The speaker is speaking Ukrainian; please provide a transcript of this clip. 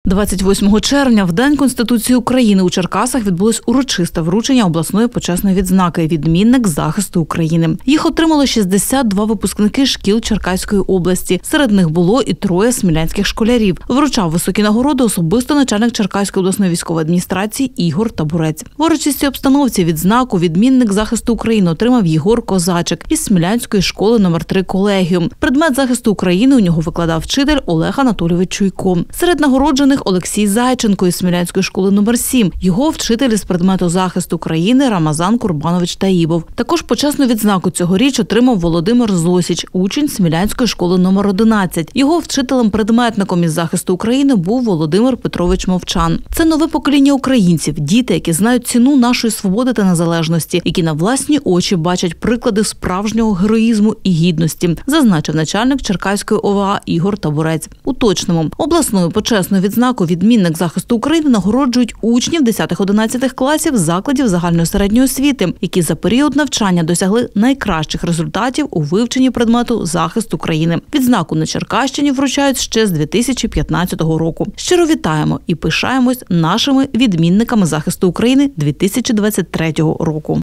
28 червня, в День Конституції України, у Черкасах відбулось урочисте вручення обласної почесної відзнаки «Відмінник захисту України». Їх отримало 62 випускники шкіл Черкаської області. Серед них було і 3 смілянських школярів. Вручав високі нагороди особисто начальник Черкаської обласної військової адміністрації Ігор Табурець. В урочистій обстановці відзнаку «Відмінник захисту України» отримав Єгор Козачик із Смілянської школи номер 3 «Колегіум». Предмет захисту України у нього викладав вчитель Олег Анатолійович Чуйко. Серед нагороджених Олексій Зайченко із Смілянської школи номер 7. Його вчитель із предмету захисту країни Рамазан Курбанович Таїбов. Також почесну відзнаку цьогоріч отримав Володимир Зосіч, учень Смілянської школи номер 11. Його вчителем-предметником із захисту України був Володимир Петрович Мовчан. Це нове покоління українців, діти, які знають ціну нашої свободи та незалежності, які на власні очі бачать приклади справжнього героїзму і гідності, зазначив начальник Черкаської ОВА Ігор Табурець. Уточнимо, обласною почесною відзнакою «Відмінник захисту України» нагороджують учнів 10-11 класів закладів загальної середньої освіти, які за період навчання досягли найкращих результатів у вивченні предмету захист України. Відзнаку на Черкащині вручають ще з 2015 року. Щиро вітаємо і пишаємось нашими відмінниками захисту України 2023 року.